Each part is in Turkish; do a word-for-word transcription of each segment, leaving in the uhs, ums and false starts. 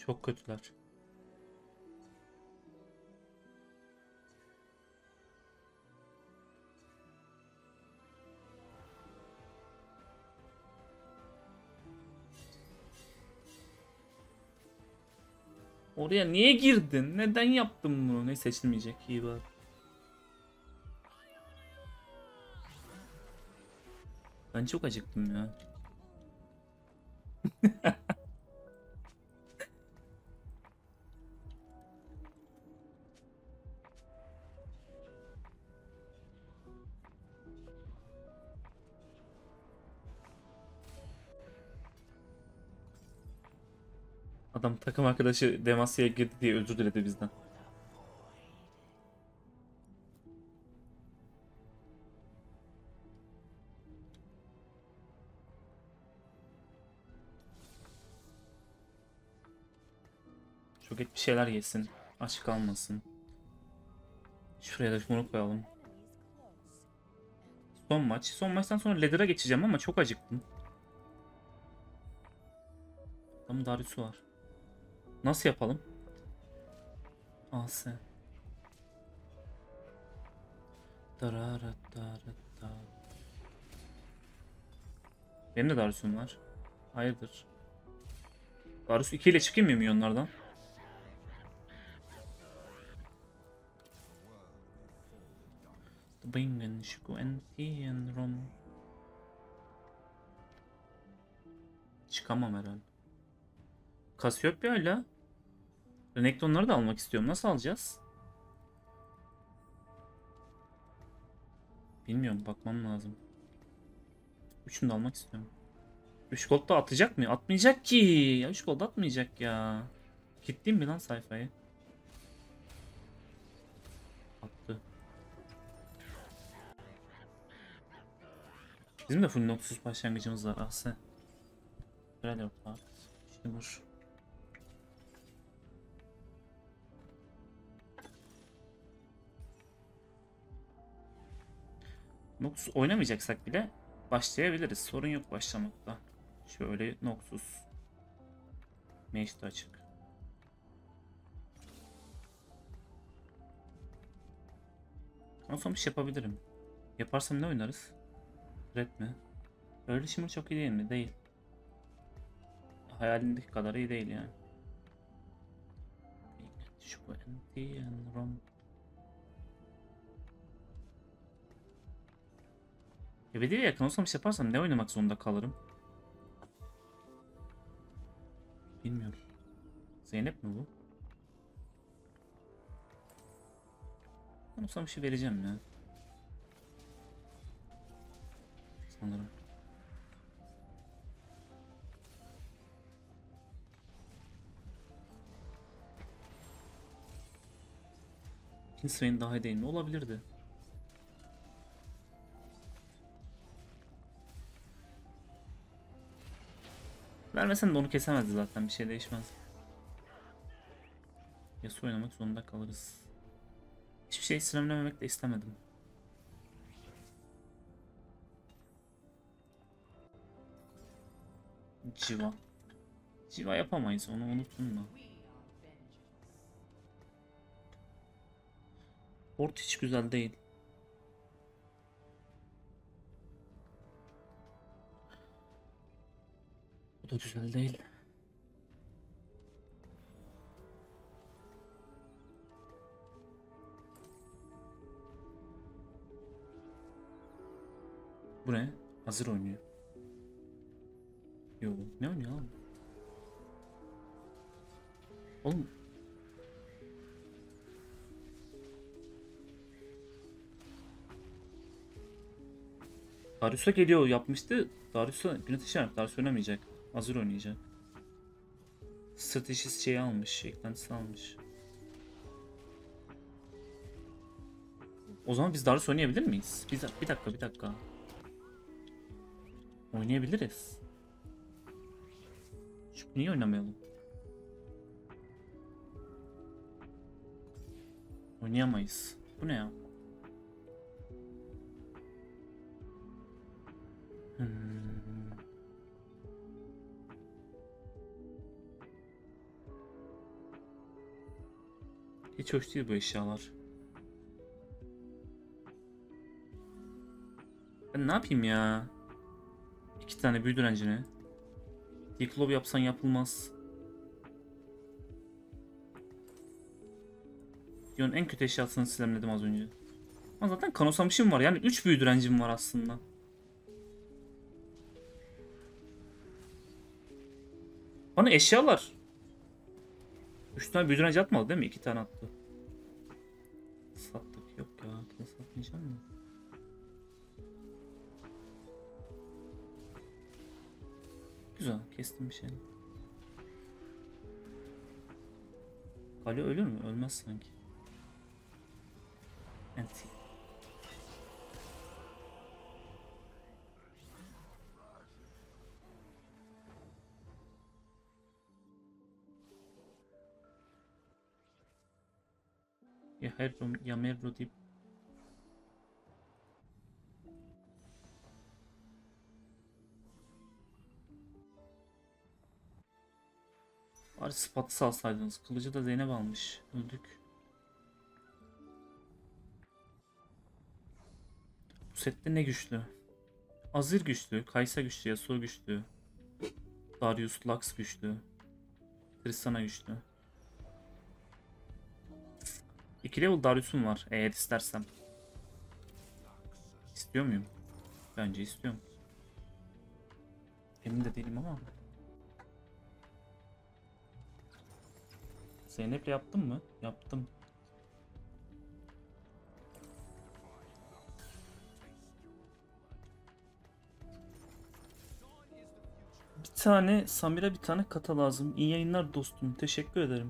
Çok kötüler. Oraya niye girdin? Neden yaptın bunu? Ne seçilmeyecek? İyi bak. Ben çok acıktım ya. Adam takım arkadaşı Demacia'ya girdi diye özür diledi bizden. Çok et bir şeyler yesin. Aç kalmasın. Şuraya da şunu koyalım. Son maç. Son maçtan sonra Ladder'a geçeceğim ama çok acıktım. Adamın Darius'u var. Nasıl yapalım? A S. Dararat darat da. Benim de Darius'um var. Hayırdır? Darius iki ile çıkayım mı milyonlardan? Bingen, Shuko, and and Rom. Çıkamam herhalde. Cassiopeia ile Renektonları da almak istiyorum. Nasıl alacağız? Bilmiyorum. Bakmam lazım. Üçünü de almak istiyorum. üç gold da atacak mı? Atmayacak ki. Ya üç gold atmayacak ya. Kilitleyeyim mi lan sayfayı? Attı. Bizim de full noksuz başlangıcımız var. Ase. Böyle var. Şimdi vur. Noxus oynamayacaksak bile başlayabiliriz. Sorun yok başlamakta. Şöyle Noxus. Mage de açık. Ondan sonra bir şey yapabilirim. Yaparsam ne oynarız? Red mi? Öyle şimdi çok iyi değil mi? Değil. Hayalindeki kadar iyi değil yani. Şu Rom. Ebediye yakın olsam bir şey yaparsam ne oynamak zorunda kalırım? Bilmiyorum. Zeynep mi bu? Ben olsam bir şey vereceğim ya. Sanırım. Kinsey'in daha iyi değil mi? Olabilirdi. Vermesen de onu kesemezdi zaten. Bir şey değişmez. Yasuo oynamak zorunda kalırız. Hiçbir şey sinirlenmemek de istemedim. Civa. Civa yapamayız, onu unuttun mu? Port hiç güzel değil. Bu da güzel değil. Bu ne? Hazır oynuyor. Yo, ne oynuyor abi? Oğlum. Darius'a geliyor yapmıştı. Darius'a gün ateşi yaptı. Darius oynamayacak. Hazır oynayacak. Stratejist şeyi almış. Eklentisi almış. O zaman biz Darius oynayabilir miyiz? Bir, bir dakika bir dakika. Oynayabiliriz. Çünkü niye oynamayalım? Oynayamayız. Bu ne ya? Hmm. Hiç hoş değil bu eşyalar. Ben ne yapayım ya? İki tane büyü direncini. Deklov yapsan yapılmaz. Dion'un en kötü eşyasını silemledim az önce. Ama zaten kanosamışım var. Yani üç büyü direncim var aslında. Bana eşyalar. üç tane büyü direnci atmadı değil mi? iki tane attı. Sattık. Yok ya. Kılı satmayacağım mı? Güzel. Kestim bir şey. Kale ölür mü? Ölmez sanki. Evet. Ya Herro ya Merro deyip bari spatı salsaydınız. Kılıcı da Zeynep almış. Öldük. Bu sette ne güçlü? Azir güçlü. Kaysa güçlü. Yasuo güçlü. Darius Lux güçlü. Tristana güçlü. iki level Darius'um var eğer istersem. İstiyor muyum? Bence istiyorum. Emin de değilim ama. Zeynep'le yaptım mı? Yaptım. Bir tane Samira, bir tane Kata lazım. İyi yayınlar dostum. Teşekkür ederim.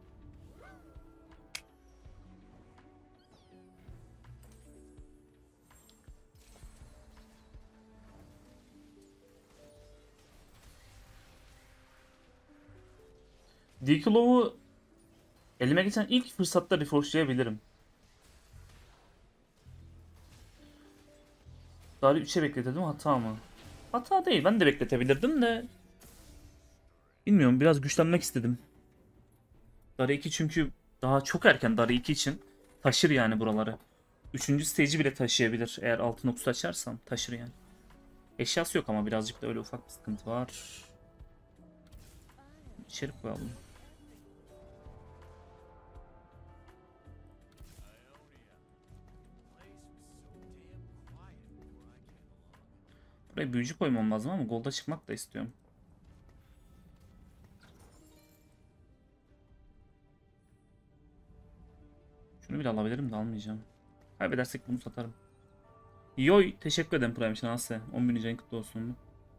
Deaglow'u elime geçen ilk fırsatta reforgelayabilirim. Dari üçe bekletedim, hata mı? Hata değil, ben de bekletebilirdim de. Bilmiyorum, biraz güçlenmek istedim. Dari iki çünkü daha çok erken, Dari iki için. Taşır yani buraları. Üçüncü stage'i bile taşıyabilir. Eğer altın okuz açarsam taşır yani. Eşyası yok ama birazcık da öyle ufak bir sıkıntı var. İçeri koyalım. Buraya büyücü koymam lazım ama golda çıkmak da istiyorum. Şunu bile alabilirim de almayacağım. Kaybedersek bunu satarım. Yoy, teşekkür ederim Prime için Asya. on bininci ayın kutlu olsun.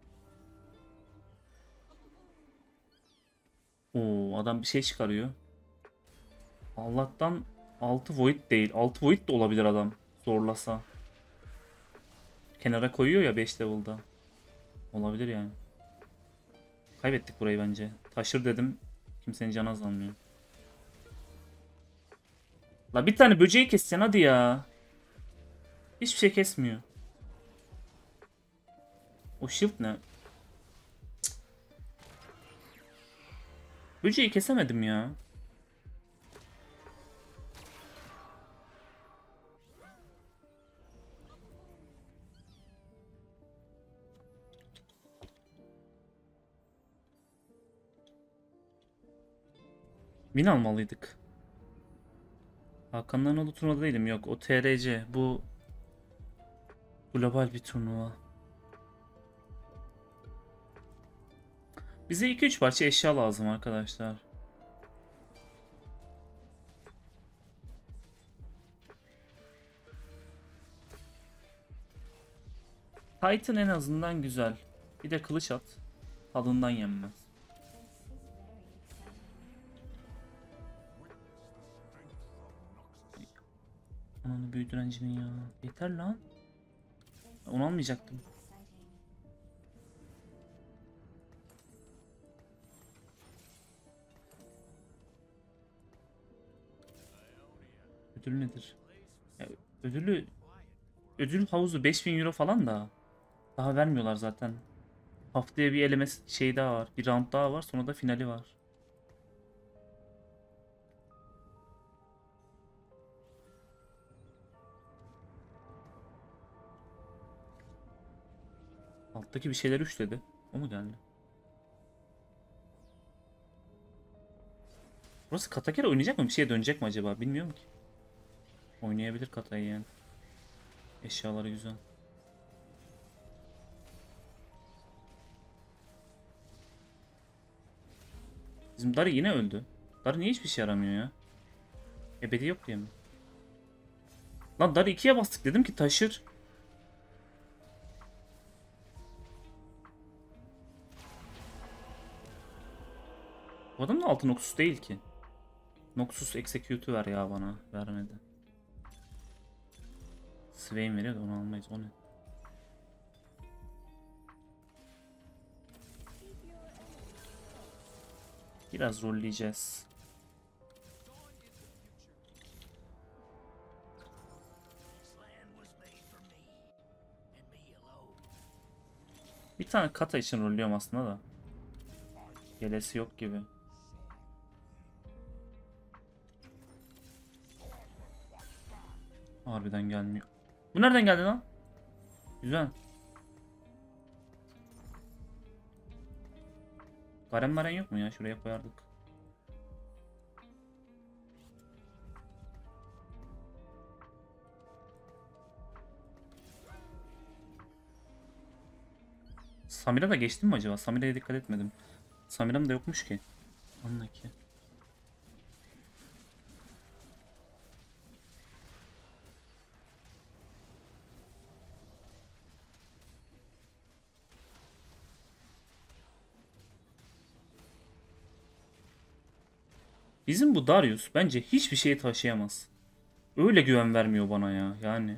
Oo, adam bir şey çıkarıyor. Allah'tan altı void değil. altı void de olabilir adam zorlasa. Kenara koyuyor ya beş level'da. Olabilir yani. Kaybettik burayı bence. Taşır dedim. Kimsenin canı azalmıyor. La bir tane böceği keseceksin hadi ya. Hiçbir şey kesmiyor. O shield ne? Cık. Böceği kesemedim ya. Win almalıydık. Hakanların olduğu turnuvada değilim. Yok o T R C. Bu global bir turnuva. Bize iki üç parça eşya lazım arkadaşlar. Titan en azından güzel. Bir de kılıç at. Tadından yenmez. Ananı büyü direncinin ya. Yeter lan. Onu almayacaktım. Ödül nedir? Ya, ödülü ödül havuzu beş bin euro falan da daha vermiyorlar zaten. Haftaya bir eleme şey daha var. Bir round daha var. Sonra da finali var. Alttaki bir şeyler üçledi. O mu geldi? Burası Katakere oynayacak mı? Bir şeye dönecek mi acaba? Bilmiyorum ki. Oynayabilir Kata'yı yani. Eşyaları güzel. Bizim Dari yine öldü. Dari niye hiçbir şey yaramıyor ya? Ebedi yok diye mi? Lan Dari ikiye bastık dedim ki taşır. Bu adam da altı Noxus değil ki. Noxus Execute'u ver ya bana. Vermedi. Swain veriyor da onu almayız. O ne? Biraz rolleyeceğiz. Bir tane kata için rollüyorum aslında da. Gelesi yok gibi. Harbiden gelmiyor. Bu nereden geldi lan? Güzel. Garen maren yok mu ya? Şuraya koyardık. Samira da geçtim mi acaba? Samira'ya dikkat etmedim. Samira'm da yokmuş ki. Anla ki. Bizim bu Darius bence hiçbir şeyi taşıyamaz. Öyle güven vermiyor bana ya. Yani.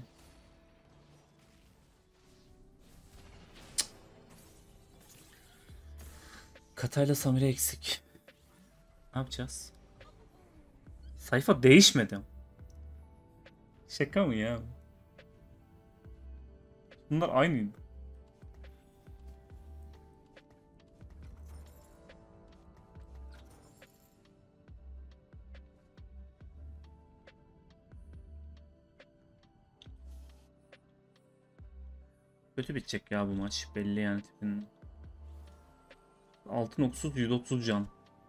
Katayla Samira eksik. Ne yapacağız? Sayfa değişmedi. Şaka mı ya? Bunlar aynıydı. Kötü bitecek ya bu maç. Belli yani tipin. Altın otuz, yüz otuz can.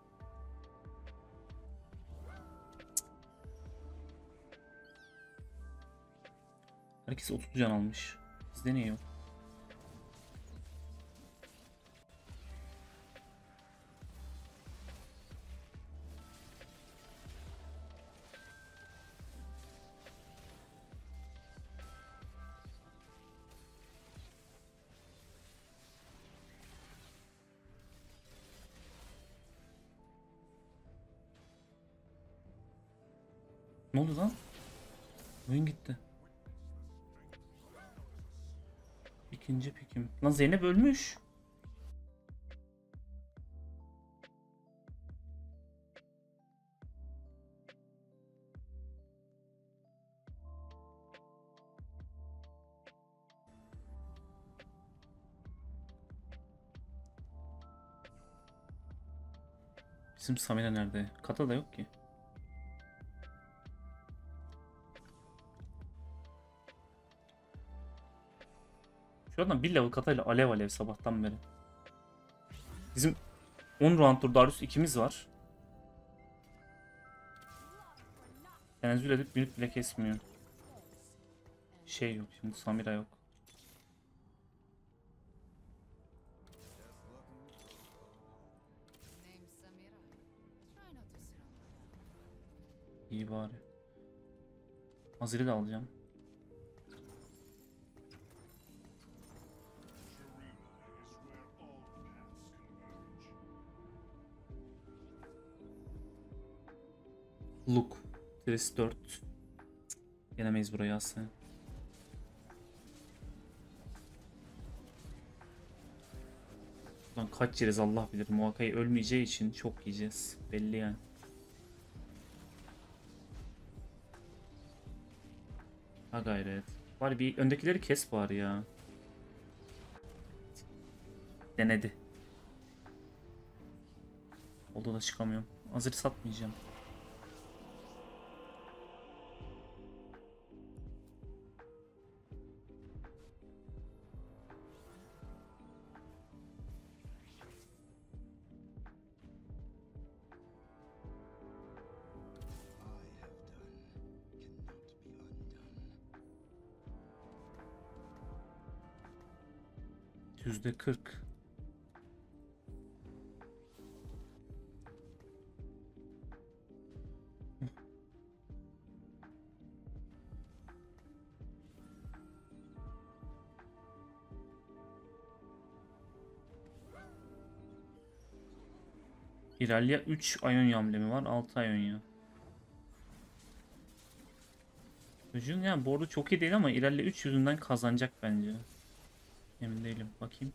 Herkes otuz can almış. Bizde niye yok? Ne oldu lan? Oyun gitti. İkinci pikim. Lan Zeynep ölmüş. Bizim Samira nerede? Kata da yok ki. Şu adam bir level katayla alev alev sabahtan beri. Bizim on round'dur Darius ikimiz var. Tenezzül edip minut bile kesmiyor. Şey yok şimdi Samira yok. İyi bari. Azir'i de alacağım. Look. Stress dört. Yenemeyiz burayı aslında. Lan kaç yeriz Allah bilir. Muhakkak ölmeyeceği için çok yiyeceğiz. Belli yani. Ha gayret. Bari bir öndekileri kes bari ya. Denedi. Oldu da çıkamıyorum. Azir'i satmayacağım. yüzde kırk. İlerleyen üç Ionia amblemi var. altı Ionia. Çocuğun yani board'u çok iyi değil ama ilerle üç yüzünden kazanacak bence. Emin değilim. Bakayım.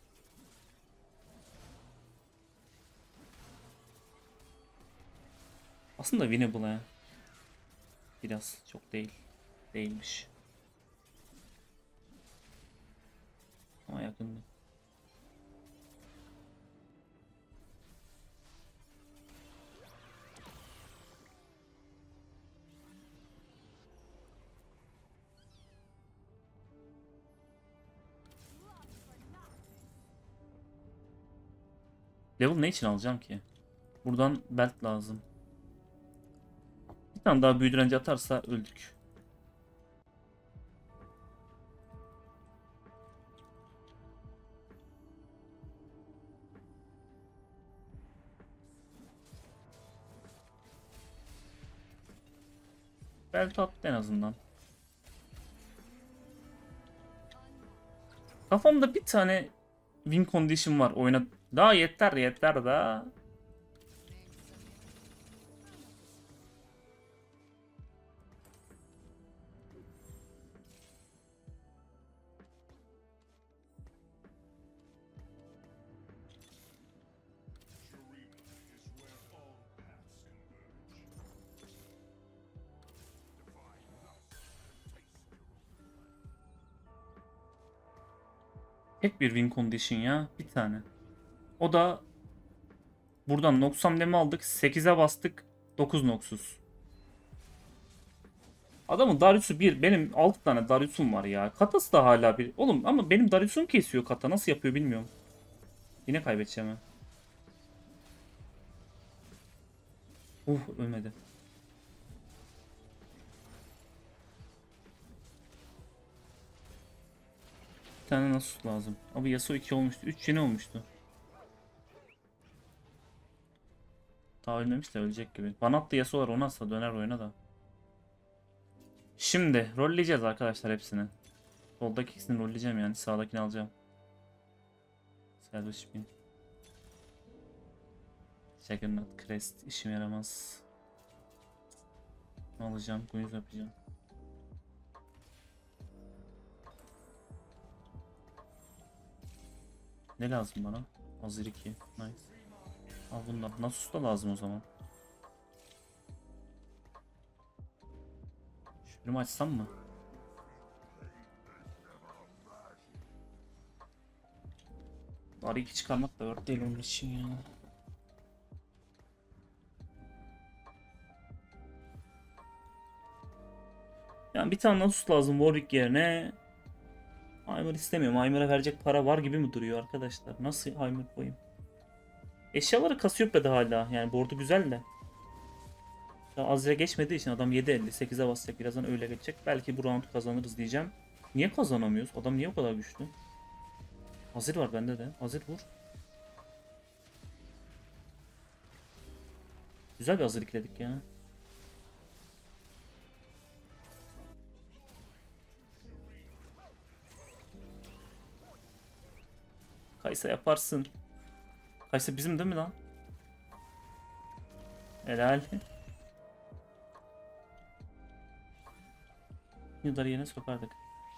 Aslında winnable ya. Biraz çok değil. Değilmiş. Ama yakındı. Level ne için alacağım ki? Buradan belt lazım. Bir tane daha büyü direnci atarsa öldük. Belt attı en azından. Kafamda bir tane win condition var oyna. Daha yeter yeter daha. Tek bir win condition ya. Bir tane. O da buradan Nox hamlemi aldık. sekize bastık. dokuz Nox'uz. Adamın Darius'u bir. Benim altı tane Darius'um var ya. Katası da hala bir. Oğlum ama benim Darius'um kesiyor kata. Nasıl yapıyor bilmiyorum. Yine kaybedeceğim ha. Uh ölmedi. Bir tane nasıl lazım? Abi Yasuo iki olmuştu. üç yeni olmuştu. Daha ölmemiş de ölecek gibi. Bana attı Yasuo'lar onu atsa döner oyuna da. Şimdi rolleyeceğiz arkadaşlar hepsini. Soldaki ikisini rolleyeceğim yani. Sağdakini alacağım. Selvaş bin. Juggernaut Crest işime yaramaz. Ne alacağım? Guiz yapacağım. Ne lazım bana? Hazır iki. Nice. Al bundan. Nasus da lazım o zaman. Şunu açsam mı? Bari iki çıkarmak da dört değil onun için ya. Yani bir tane Nasus lazım Warwick yerine. Heimer istemiyorum. Heimer'a verecek para var gibi mi duruyor arkadaşlar? Nasıl Heimer koyayım? Eşyaları Kasiopya'da hala. Yani board'u güzel de. Ya Azir'e geçmediği için adam yedi elli. sekize basacak. Birazdan öyle geçecek. Belki bu round kazanırız diyeceğim. Niye kazanamıyoruz? Adam niye o kadar güçlü? Azir var bende de. Azir vur. Güzel bir Azir ikledik ya. Kaysa yaparsın. Kaysa bizim değil mi lan? Helal. Yılları yerine sokardık.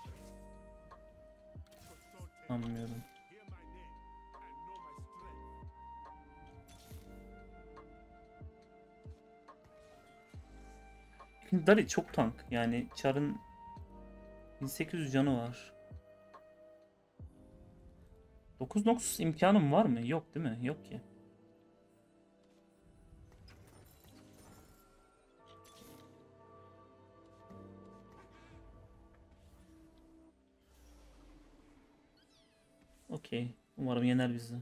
Anlamıyorum. Dari çok tank. Yani Char'ın bin sekiz yüz canı var. dokuz Nox imkanım var mı? Yok değil mi? Yok ki. Okey. Umarım yener bizi.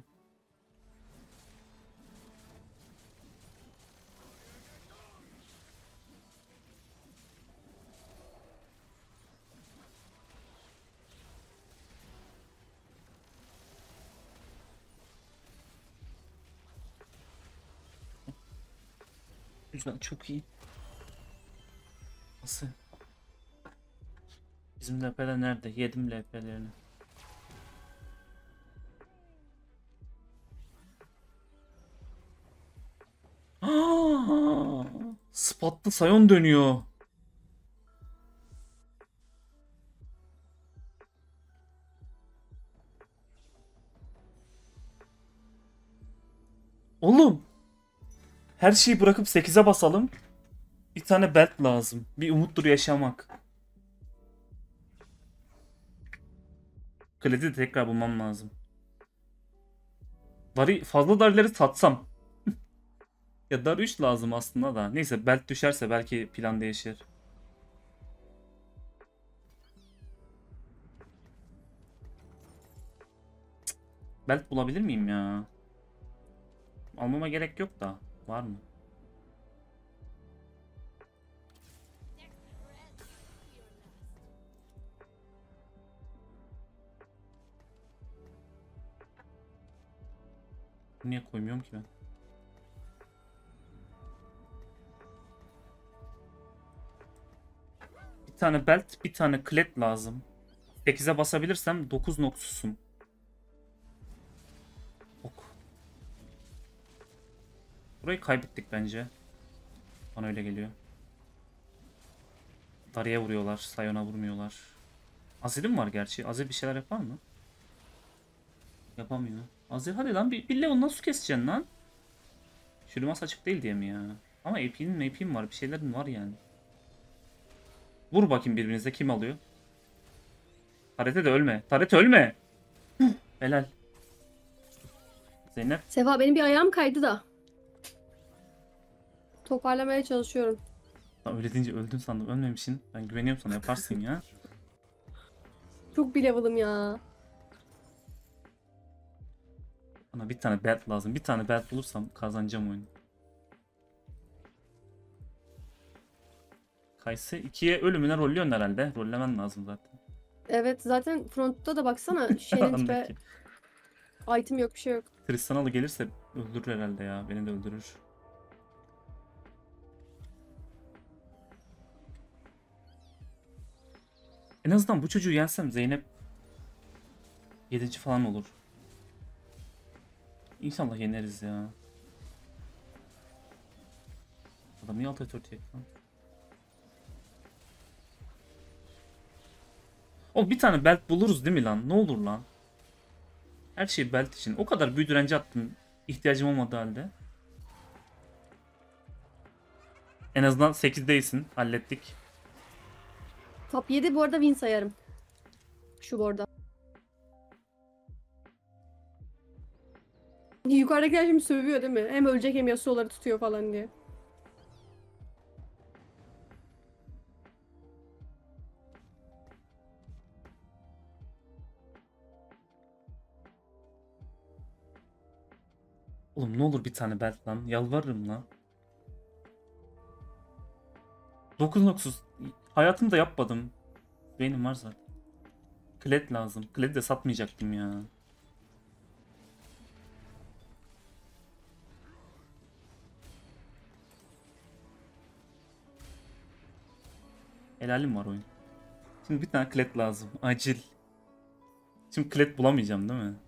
Güzel, çok iyi. Nasıl? Bizim L P'ler nerede? Yedim L P'lerini. Spotlı Sion dönüyor. Oğlum. Her şeyi bırakıp sekize basalım. Bir tane belt lazım. Bir umuttur yaşamak. Kledi de tekrar bulmam lazım. Dari, fazla darileri satsam. Ya dar üç lazım aslında da. Neyse belt düşerse belki plan değişir. Belt bulabilir miyim ya? Almama gerek yok da. Var mı? Niye koymuyorum ki ben? Bir tane belt, bir tane klet lazım. sekize basabilirsem dokuz noksusum. Ok. Burayı kaybettik bence. Bana öyle geliyor. Dariye vuruyorlar, Sion'a vurmuyorlar. Azir'im var gerçi. Azir bir şeyler yapar mı? Yapamıyor. Azir hadi lan bir, bir Leon'dan su keseceksin lan. Şürümas açık değil diye mi ya? Ama A P'nin M P'nin var. Bir şeylerin var yani. Vur bakayım birbirinize kim alıyor? Tarete de ölme. Tarete ölme. Helal. Zeynep. Sefa benim bir ayağım kaydı da. Toparlamaya çalışıyorum. Lan öyle deyince öldün sandım. Ölmemişsin. Ben güveniyorum sana yaparsın ya. Çok bir level'ım ya. Bana bir tane belt lazım. Bir tane belt bulursam kazanacağım oyunu. Kayse ikiye ölümüne rollüyorsun herhalde. Rollemen lazım zaten. Evet zaten frontta da baksana şeyin tipe Andaki. item yok bir şey yok. Tristanalı gelirse öldürür herhalde ya. Beni de öldürür. En azından bu çocuğu yensem Zeynep yedinci falan olur. İnşallah yeneriz ya. Adam niye altı dört yedi lan? O bir tane belt buluruz değil mi lan? Ne olur lan? Her şey belt için. O kadar büyü direnci attım. İhtiyacım olmadığı halde. En azından sekizdeyisin. Hallettik. Top yedi bu arada win sayarım. Şu borda. Yukarıdakiler şimdi sövüyor değil mi? Hem ölecek hem Yasuo'ları tutuyor falan diye. Oğlum ne olur bir tane belt lan. Yalvarırım lan. dokuz noksuz. Hayatımda yapmadım. Benim var zaten. Kled lazım. Kled de satmayacaktım ya. Helalim var oyun. Şimdi bir tane kled lazım. Acil. Şimdi kled bulamayacağım değil mi?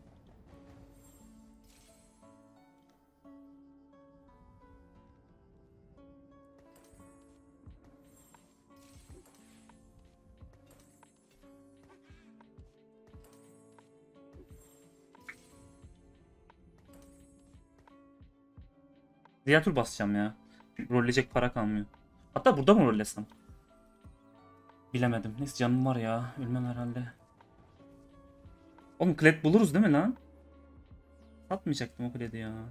Diğer tur basacağım ya. Rolleyecek para kalmıyor. Hatta burada mı rollesem? Bilemedim. Neyse canım var ya. Ölmem herhalde. Oğlum kled buluruz değil mi lan? Satmayacaktım o kledi ya.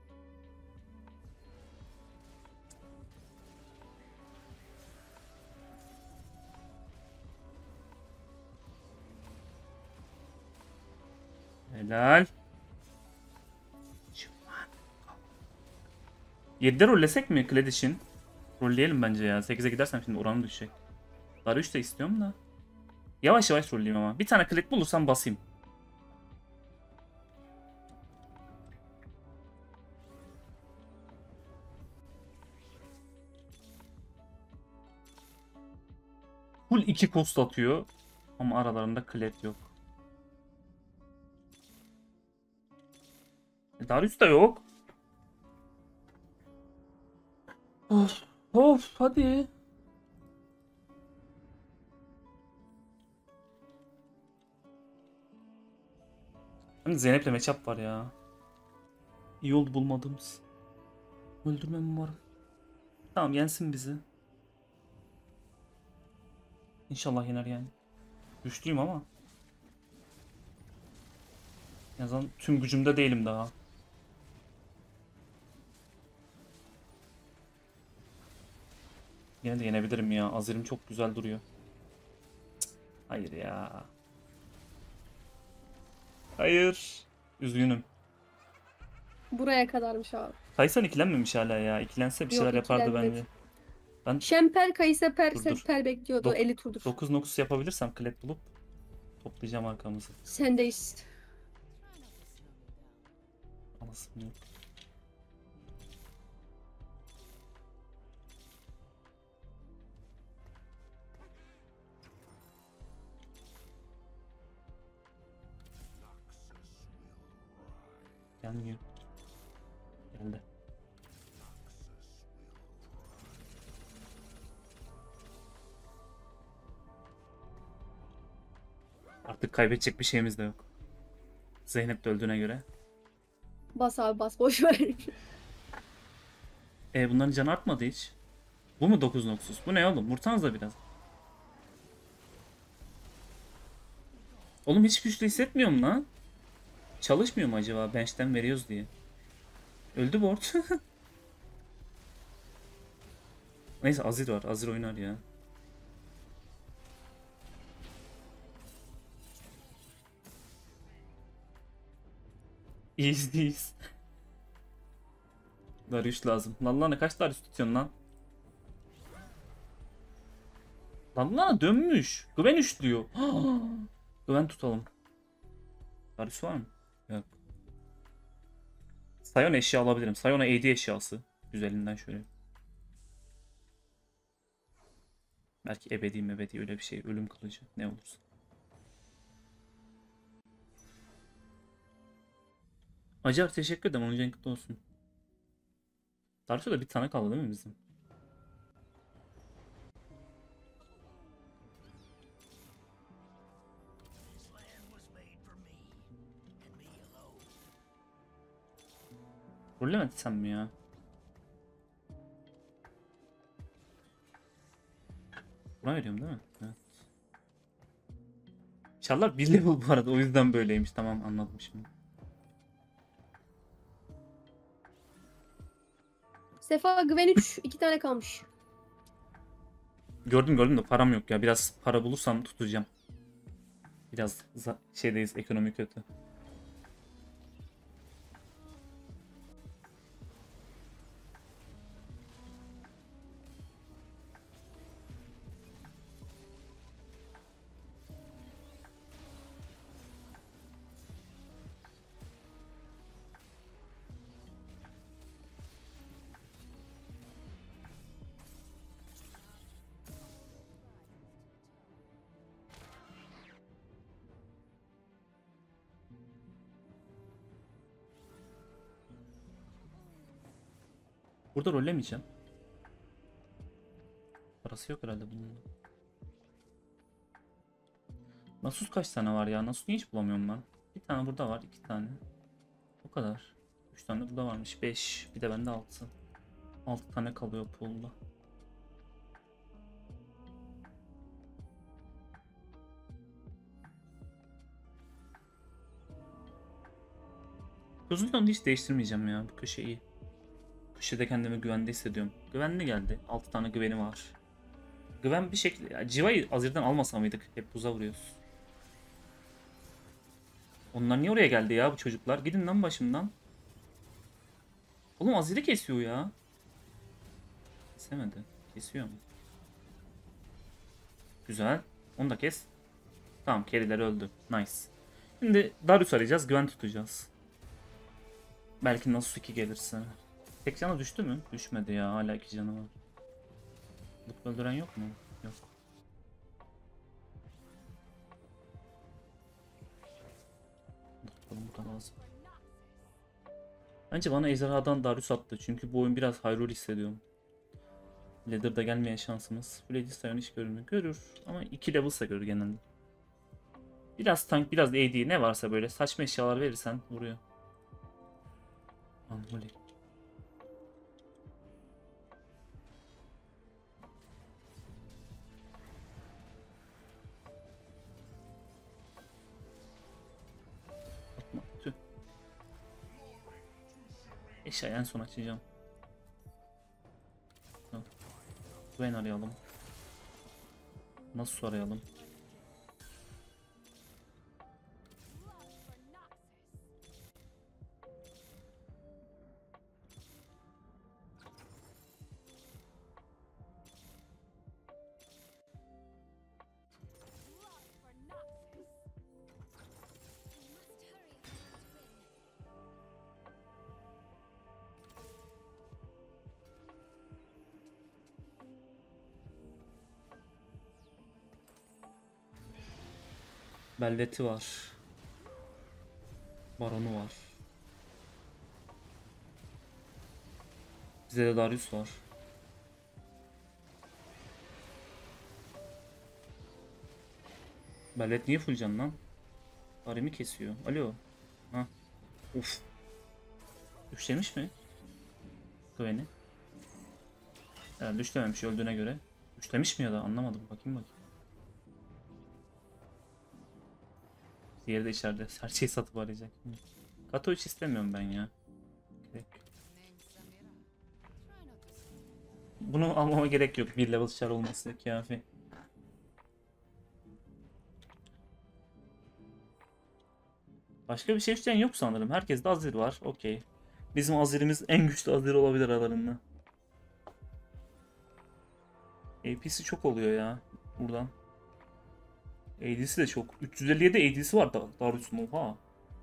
Helal. yedide rollesek mi kled için? Rolleyelim bence ya. sekize gidersem şimdi oranı düşecek. Dar üç de istiyorum da. Yavaş yavaş rolleyeyim ama. Bir tane kled bulursam basayım. iki cost atıyor. Ama aralarında Kled yok. E, Darius da yok. Of, of hadi. Hani Zeynep'le matchup var ya. İyi oldu bulmadığımız. Öldürmem umarım. Tamam yensin bizi. İnşallah yener yani. Güçlüyüm ama. En azından tüm gücümde değilim daha. Yine de yenebilirim ya. Azir'im çok güzel duruyor. Cık, hayır ya. Hayır. Üzgünüm. Buraya kadarmış abi. Tyson ikilenmemiş hala ya. İkilense bir şeyler Yok, yapardı ikilenmedi. bence. Ben Şemper, Kayısa, Per, dur dur. Per bekliyordu. Dok elli turdur. dokuz nokus yapabilirsem Kled bulup toplayacağım arkamızı. Sendeyiz. Anasını yok. Gelmiyor. Geldi. Artık kaybedecek bir şeyimiz de yok. Zeynep de öldüğüne göre. Bas abi bas. Boş ver. E bunların canı artmadı hiç. Bu mu dokuz noksuz? Bu ne oğlum? Vursanıza biraz. Oğlum hiç güçlü hissetmiyorum lan. Çalışmıyor mu acaba? Bench'ten veriyoruz diye. Öldü board. Neyse Azir var. Azir oynar ya. İyiyiz değiliz. Darius lazım. Lan lan kaç Darius tutuyorsun lan? Lan lan dönmüş. Güven üçlüyor. Güven tutalım. Darius var mı? Yok. Sion eşya alabilirim. Sion'a A D eşyası. Güzelinden şöyle. Belki ebedi mebedi öyle bir şey. Ölüm kılıcı. Ne olursa. Acar teşekkür ederim. Onun kutlu olsun. Darius'ta da bir tane kaldı değil mi bizim? Rollemetsem mi ya? Buna veriyorum değil mi? Evet. Çarlar bir level bu arada. O yüzden böyleymiş. Tamam anladım şimdi. Sefa Güven üç. iki tane kalmış. Gördüm gördüm de param yok ya. Biraz para bulursam tutacağım. Biraz şeydeyiz. Ekonomi kötü. Burada rollemeyeceğim. Parası yok herhalde bunun. Nasus kaç tane var ya? Nasus niye hiç bulamıyorum ben? Bir tane burada var. iki tane. O kadar. Üç tane de burada varmış. Beş. Bir de bende altı. Altı tane kalıyor pool'da. Pozisyonu hiç değiştirmeyeceğim ya. Bu köşe iyi. Köşede kendimi güvende hissediyorum. Güvenli geldi. altı tane güveni var. Güven bir şekilde... Ya, Civa'yı Azir'den almasa mıydık? Hep buza vuruyoruz. Onlar niye oraya geldi ya bu çocuklar? Gidin lan başımdan. Oğlum Azir'i kesiyor ya. Kesemedi. Kesiyor mu? Güzel. Onu da kes. Tamam carry'ler öldü. Nice. Şimdi Darius arayacağız. Güven tutacağız. Belki Nasus iki gelirse. Tek canı düştü mü? Düşmedi ya. Hala iki canı var. Buk öldüren yok mu? Yok. da lazım. Bence bana ejderhadan Darius attı. Çünkü bu oyun biraz Hyrule hissediyorum. Ladder'da gelmeye şansımız. Blade Sion hiç görünmüyor. Görür ama iki level'sa görür genelde. Biraz tank, biraz A D ne varsa böyle saçma eşyalar verirsen vuruyor. Anholi. Atma, tüh. Eşyayı en son açacağım. Gwen arayalım. Nasıl arayalım? Velvet'i var. Baron'u var. Bize de Darius var. Velvet niye full can lan? Aremi kesiyor. Alo. Ha. Uf. Düşlemiş mi? Gwen'i. Yani düşlememiş öldüğüne göre. Düşlemiş mi ya da anlamadım. Bakayım bakayım. Diğeri de içeride. Her şeyi satıp arayacak. Kato hiç istemiyorum ben ya. Gerek. Bunu almama gerek yok. Bir level char olması kafi. Başka bir şey isteyen yok sanırım. Herkeste Azir var. Okey. Bizim Azir'imiz en güçlü Azir olabilir aralarında. A P'si çok oluyor ya. Buradan. A D'si de çok. üç yüz elli yedi A D'si var da Darius'un, oha.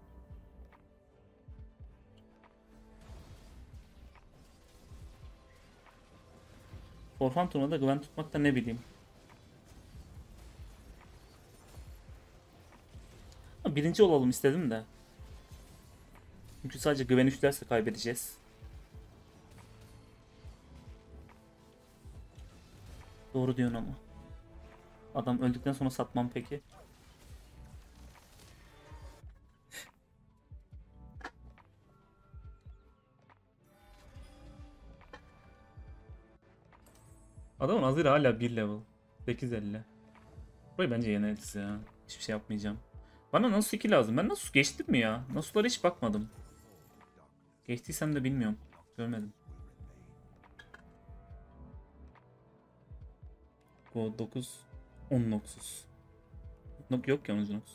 Orphan turnuvada Gwen tutmak da ne bileyim. Birinci olalım istedim de. Çünkü sadece Gwen üçlerse kaybedeceğiz. Doğru diyorsun ama. Adam öldükten sonra satmam peki. Adamın Azir hala bir level. sekiz elli. Burayı bence yeneriz ya. Hiçbir şey yapmayacağım. Bana Nasus iki lazım. Ben Nasus geçtim mi ya? Nasus'lara hiç bakmadım. Geçtiysem de bilmiyorum. Görmedim. Go dokuz. on Noxus. Nok yok ya Noxus.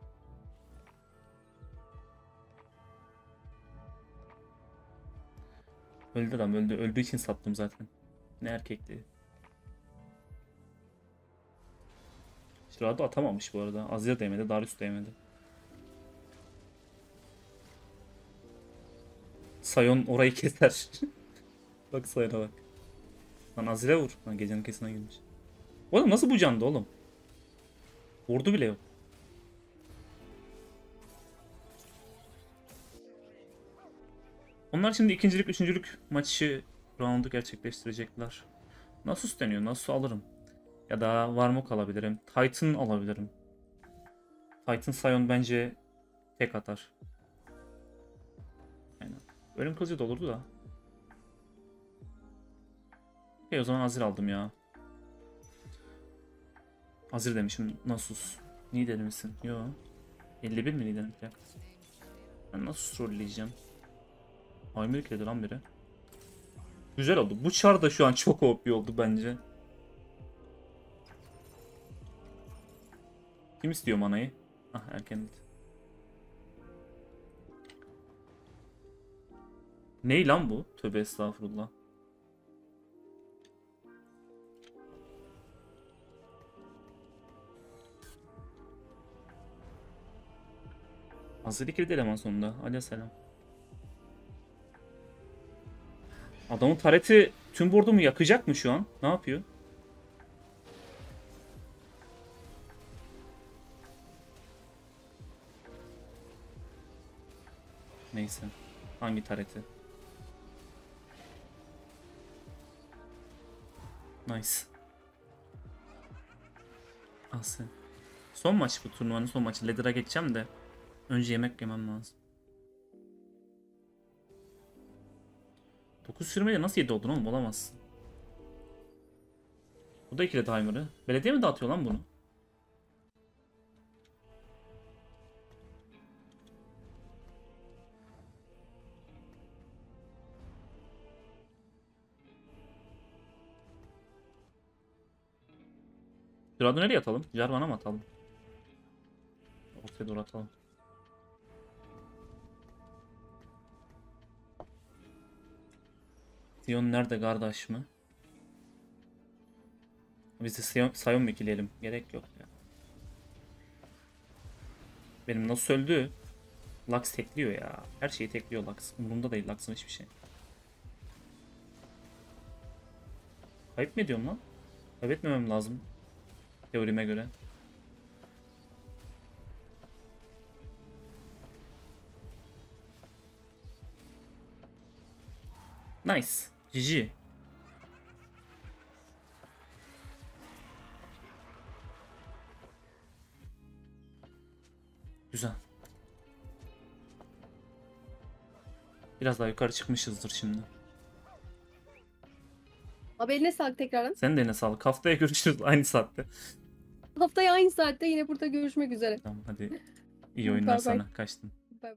Öldü adam öldü. Öldüğü için sattım zaten. Ne erkekti. Şurada atamamış bu arada. Azir değmedi. Darius değmedi. Sion orayı keser. Bak Sion'a bak. Lan Azir'e vur. Lan gecenin kesine girmiş. Oğlum nasıl bu candı oğlum? Vurdu bile yok. Onlar şimdi ikincilik, üçüncülük maçı roundu gerçekleştirecekler. Nasus deniyor. Nasus'u alırım. Ya da Varmok alabilirim. Titan alabilirim. Titan Sion bence tek atar. Aynen. Ölüm kılıcı da olurdu da. Okey o zaman Azir aldım ya. Azir demişim. Nasus. Nidalee misin? Yo. elli bir mi Nidalee? Ben Nasus rolleyeceğim. Aymerik'ledi lan biri. Güzel oldu. Bu char da şu an çok O P oldu bence. Kim istiyor manayı? Ah erken. Ney lan bu? Tövbe estağfurullah. Hazır ikili eleman sonunda. Aleyhisselam. Adamın tareti tüm board'umu yakacak mı şu an? Ne yapıyor? Neyse. Hangi tareti? Nice. Asıl. Son maç bu turnuvanın son maçı. Ladder'a geçeceğim de. Önce yemek yemem lazım. dokuz sürmeyle nasıl yedi oldun oğlum? Olamazsın. Bu da ikili timer'ı. Belediye mi dağıtıyor lan bunu? Şurada nereye atalım? Jarvan'a mı atalım? Ortaya doğru atalım. Sion nerede kardeş mi? Biz de Sion, Sion mu ikileyelim? Gerek yok ya. Benim nasıl öldü? Lux tekliyor ya. Her şeyi tekliyor Lux. Umurumda değil Lux'ın hiçbir şey. Kayıp mı ediyorum lan? Kaybetmemem lazım. Teorime göre. Nice. G G. Güzel. Biraz daha yukarı çıkmışızdır şimdi. Abi eline sağlık tekrardan. Sen de eline sağlık. Haftaya görüşürüz aynı saatte. Haftaya aynı saatte yine burada görüşmek üzere. Tamam hadi. İyi oyunlar Bye bye. sana. Kaçtım.